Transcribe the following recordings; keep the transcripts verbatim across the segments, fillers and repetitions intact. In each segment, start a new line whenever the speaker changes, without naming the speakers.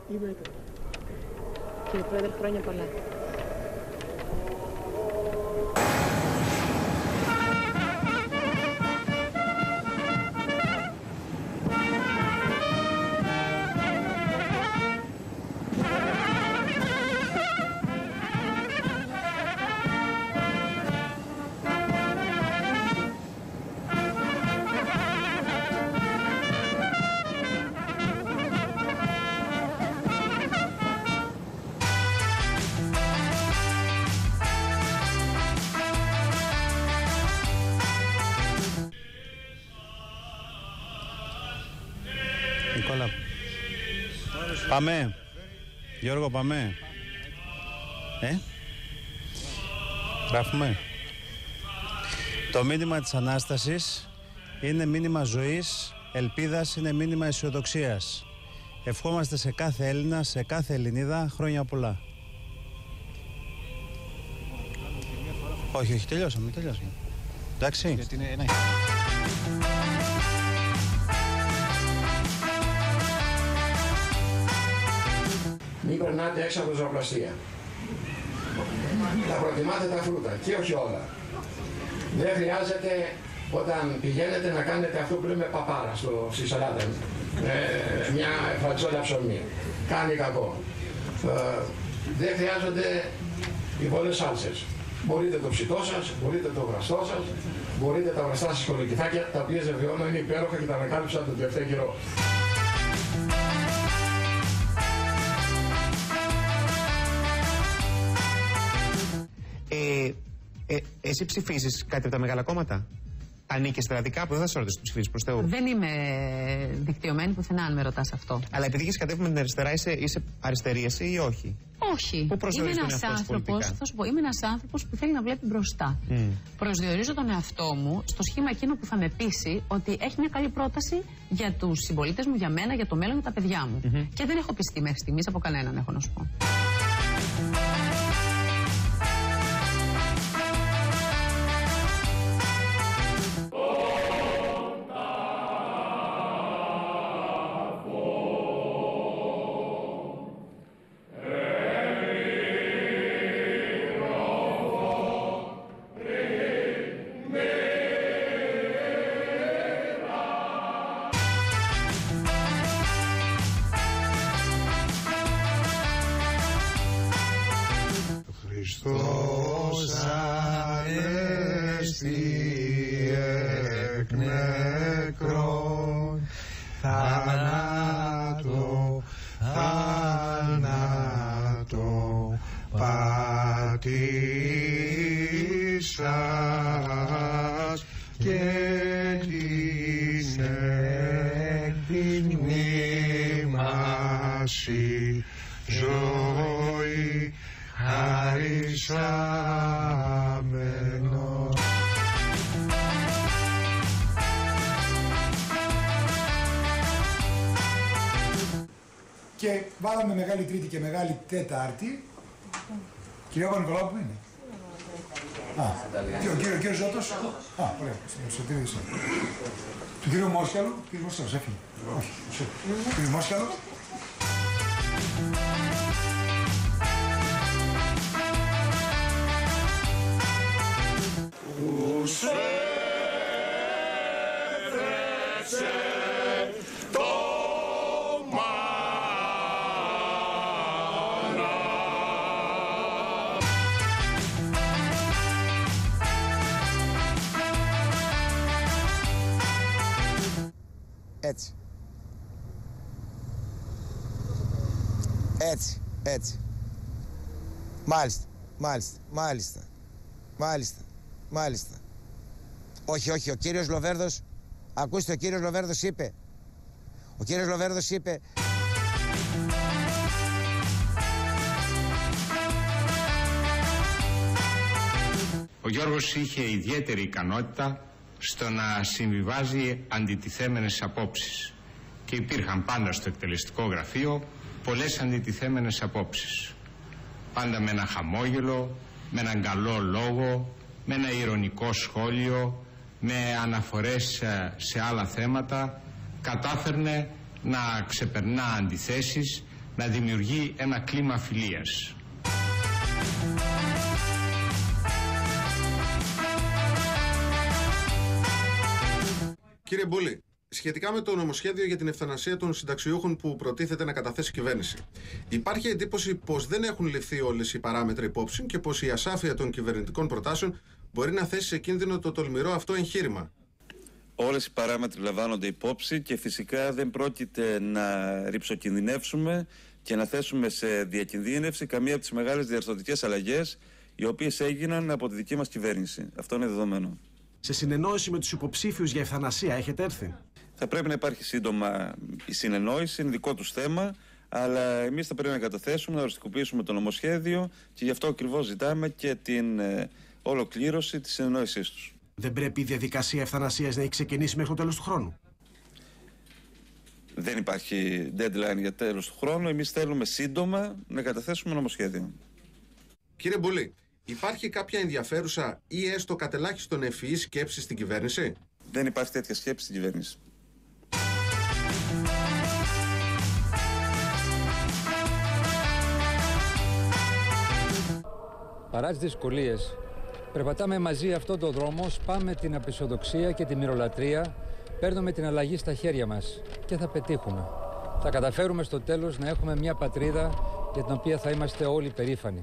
Κύριε Πρόεδρε, χρόνια πολλά.
Νικόλα, πάμε. Γιώργο, πάμε. Ε, γράφουμε. Το μήνυμα της Ανάστασης είναι μήνυμα ζωής, ελπίδας, είναι μήνυμα αισιοδοξίας. Ευχόμαστε σε κάθε Έλληνα, σε κάθε Ελληνίδα χρόνια πολλά. Όχι, όχι, τελειώσαμε, τελειώσαμε. Εντάξει.
Γιατί είναι ένα...
Μην περνάτε έξω από το ζωοπλαστεία. Τα προτιμάτε τα φρούτα και όχι όλα. Δεν χρειάζεται όταν πηγαίνετε να κάνετε αυτό που λέμε παπάρα στο, στη σαλάτα. Ε, μια φατσόλα ψωμί. Κάνει κακό. Ε, δεν χρειάζονται οι πολλές σάλτσες. Μπορείτε το ψητό σας, μπορείτε το βραστό σας, μπορείτε τα βραστά σας κολοκυθάκια, τα οποία ζευιώνω είναι υπέροχα και τα ανακάλυψα τον τελευταίο καιρό.
Ε, ε, εσύ ψηφίζεις κάτι από τα μεγάλα κόμματα? Ανήκεις δηλαδή κάπου? Δεν θα σε ρωτήσω, ψηφίζεις προς Θεού?
Δεν είμαι δικτυωμένη πουθενά, αν με ρωτάς αυτό.
Αλλά επειδή έχεις κατέβει με την αριστερά, είσαι, είσαι αριστερή εσύ ή όχι?
Όχι.
Πού προσδιορίζεις τον εαυτό σου πολιτικά?
Θα σου πω, είμαι ένας άνθρωπος που θέλει να βλέπει μπροστά. Mm. Προσδιορίζω τον εαυτό μου στο σχήμα εκείνο που θα με πείσει ότι έχει μια καλή πρόταση για τους συμπολίτες μου, για μένα, για το μέλλον, για τα παιδιά μου. Mm-hmm. Και δεν έχω πιστεί μέχρι στιγμής από κανέναν, έχω να σου πω.
Χριστός ανέστη εκ νεκρών, θάνατο, θάνατο πατήσας και την εκδημήμαση ζωή χαρισάμενο.
Και βάλαμε Μεγάλη Τρίτη και Μεγάλη Τέταρτη. Κύριε Παπα-Νικολάου, που είναι? Α, και ο κύριο, κύριος Ζώτος. Α, ωραία, σωτήρι. Του κύριου Μόσχαλου, κύριος Μόσχαλος, έφυγε. Όχι, κύριος Μόσχαλου.
Ους έδρεψε το μάνα.
Έτσι. Έτσι, έτσι. Μάλιστα, μάλιστα, μάλιστα, μάλιστα. Μάλιστα. Όχι, όχι, ο κύριος Λοβέρδος, ακούστε, ο κύριος Λοβέρδος είπε, ο κύριος Λοβέρδος είπε...
Ο Γιώργος είχε ιδιαίτερη ικανότητα στο να συμβιβάζει αντιτιθέμενες απόψεις και υπήρχαν πάντα στο εκτελεστικό γραφείο πολλές αντιτιθέμενες απόψεις. Πάντα με ένα χαμόγελο, με έναν καλό λόγο, με ένα ειρωνικό σχόλιο, με αναφορές σε άλλα θέματα, κατάφερνε να ξεπερνά αντιθέσεις, να δημιουργεί ένα κλίμα φιλίας.
Κύριε Μπούλη, σχετικά με το νομοσχέδιο για την ευθανασία των συνταξιούχων που προτίθεται να καταθέσει η κυβέρνηση, υπάρχει εντύπωση πως δεν έχουν ληφθεί όλες οι παράμετροι υπόψη και πως η ασάφεια των κυβερνητικών προτάσεων μπορεί να θέσει σε κίνδυνο το τολμηρό αυτό εγχείρημα.
Όλες οι παράμετροι λαμβάνονται υπόψη και φυσικά δεν πρόκειται να ρυψοκινδυνεύσουμε και να θέσουμε σε διακινδύνευση καμία από τις μεγάλες διαρθρωτικές αλλαγές οι οποίες έγιναν από τη δική μας κυβέρνηση. Αυτό είναι δεδομένο.
Σε συνεννόηση με τους υποψήφιους για ευθανασία έχετε έρθει?
Θα πρέπει να υπάρχει σύντομα η συνεννόηση, είναι δικό τους θέμα, αλλά εμείς θα πρέπει να καταθέσουμε, να οριστικοποιήσουμε το νομοσχέδιο και γι' αυτό ακριβώς ζητάμε και την ε, ολοκλήρωση της συνεννόησής τους.
Δεν πρέπει η διαδικασία ευθανασίας να έχει ξεκινήσει μέχρι το τέλος του χρόνου?
Δεν υπάρχει deadline για τέλος του χρόνου. Εμείς θέλουμε σύντομα να καταθέσουμε νομοσχέδιο.
Κύριε Μπουλή, υπάρχει κάποια ενδιαφέρουσα ή έστω κατελάχιστον ευφυή σκέψη στην κυβέρνηση?
Δεν υπάρχει τέτοια σκέψη στην κυβέρνηση.
Παρά τις δυσκολίες, περπατάμε μαζί αυτόν τον δρόμο, σπάμε την απεισοδοξία και τη μυρολατρεία, παίρνουμε την αλλαγή στα χέρια μας και θα πετύχουμε. Θα καταφέρουμε στο τέλος να έχουμε μια πατρίδα για την οποία θα είμαστε όλοι περήφανοι.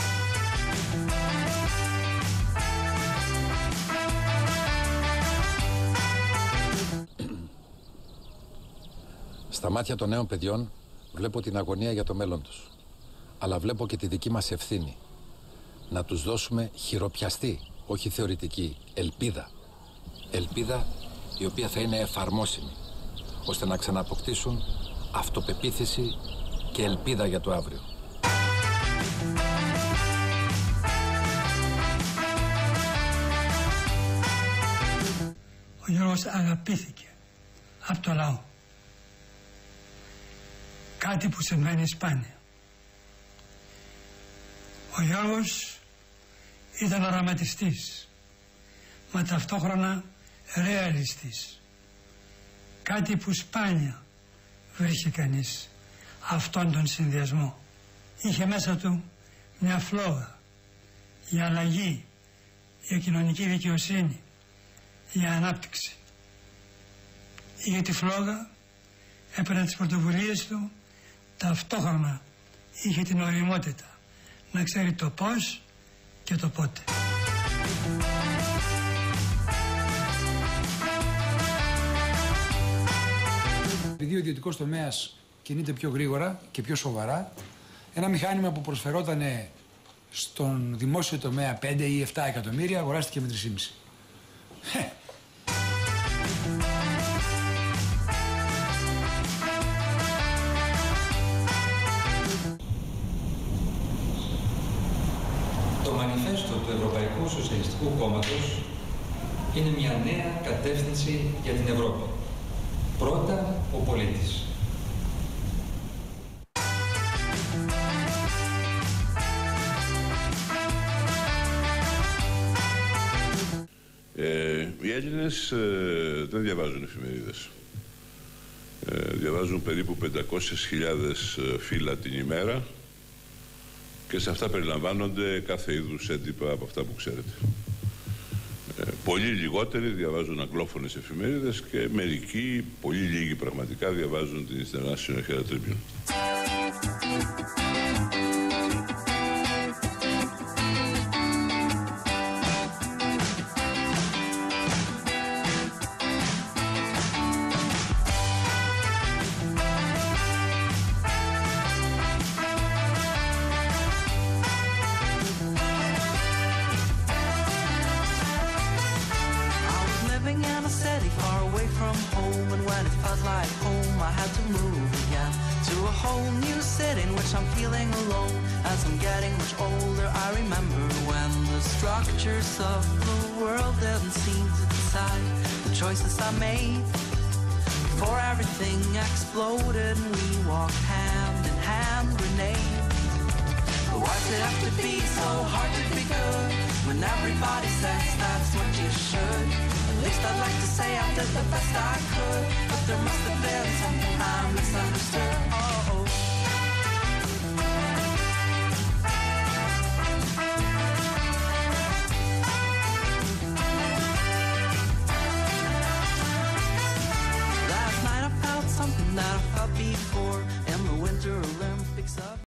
Στα μάτια των νέων παιδιών βλέπω την αγωνία για το μέλλον τους. Αλλά βλέπω και τη δική μας ευθύνη. Να τους δώσουμε χειροπιαστή, όχι θεωρητική, ελπίδα. Ελπίδα η οποία θα είναι εφαρμόσιμη, ώστε να ξανααποκτήσουν αυτοπεποίθηση και ελπίδα για το αύριο.
Ο Γιώργος αγαπήθηκε από το λαό. Κάτι που συμβαίνει σπάνια. Ο Γιώργος ήταν οραματιστής, μα ταυτόχρονα ρεαλιστής. Κάτι που σπάνια βρίσκει κανείς αυτόν τον συνδυασμό. Είχε μέσα του μια φλόγα για αλλαγή, για κοινωνική δικαιοσύνη, για ανάπτυξη. Είχε τη φλόγα, έπαιρνε τις πρωτοβουλίες του, ταυτόχρονα είχε την ωριμότητα να ξέρει το πώς και το πότε.
Επειδή ο ιδιωτικός τομέας κινείται πιο γρήγορα και πιο σοβαρά, ένα μηχάνημα που προσφερόταν στον δημόσιο τομέα πέντε ή επτά εκατομμύρια αγοράστηκε με τρία κόμμα πέντε.
Το μανιφέστο του Ευρωπαϊκού Σοσιαλιστικού Κόμματος είναι μια νέα κατεύθυνση για την Ευρώπη. Πρώτα ο πολίτης.
Ε, οι Έλληνες ε, δεν διαβάζουν εφημερίδες. Ε, διαβάζουν περίπου πεντακόσιες χιλιάδες φύλλα την ημέρα και σε αυτά περιλαμβάνονται κάθε είδους έντυπα από αυτά που ξέρετε. Ε, πολύ λιγότεροι διαβάζουν αγγλόφωνες εφημερίδες και μερικοί, πολύ λίγοι πραγματικά, διαβάζουν την International Herald Tribune.
something that I felt before, and the Winter Olympics of